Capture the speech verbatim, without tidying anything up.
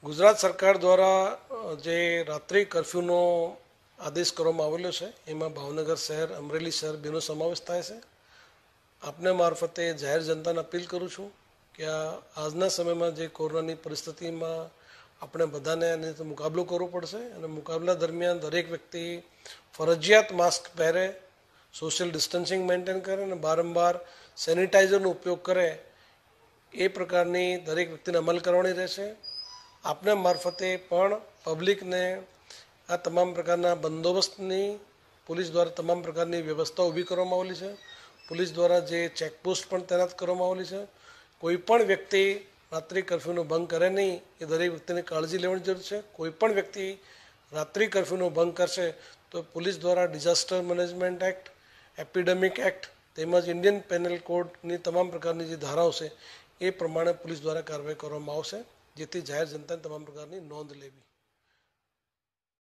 ગુજરાત સરકાર દ્વારા જે રાત્રિ કર્ફ્યુનો આદેશ કરવામાં આવેલો છે એમાં ભાવનગર શહેર, અમરેલી શહેર બેનો સમાવેશ થાય છે. આપને મારફતે જાહેર જનતાને અપીલ કરું છું કે આ આજના સમયમાં જે કોરોનાની પરિસ્થિતિમાં આપણે બધાને એની મુકાબલો કરવો પડશે અને મુકાબલા દરમિયાન દરેક વ્યક્તિ ફરજિયાત માસ્ક પહેરે, સોશિયલ ડિસ્ટન્સિંગ મેન્ટેન કરે અને વારંવાર સેનિટાઈઝરનો ઉપયોગ કરે એ પ્રકારની દરેક વ્યક્તિને અમલ કરવાની રહેશે. આપને મારફતે પણ પબ્લિકને આ તમામ પ્રકારના બંદોબસ્તની પોલીસ દ્વારા તમામ પ્રકારની વ્યવસ્થા ઊભી કરવામાં આવેલી છે. પોલીસ દ્વારા જે ચેકપોસ્ટ પણ તૈનાત કરવામાં આવેલી છે. કોઈ પણ વ્યક્તિ રાત્રિ કર્ફ્યુનો ભંગ કરે નહીં એ દરેક વ્યક્તિને કાળજી લેવાની જરૂર છે. કોઈ પણ વ્યક્તિ રાત્રિ કર્ફ્યુનો ભંગ કરશે તો પોલીસ દ્વારા disaster management act, epidemic act તેમજ ઇન્ડિયન પેનલ કોડની તમામ પ્રકારની જે ધારાઓ છે એ પ્રમાણે પોલીસ દ્વારા કાર્યવાહી કરવામાં આવશે, જેથી જાહેર જનતાને તમામ પ્રકારની નોંધ લેવી.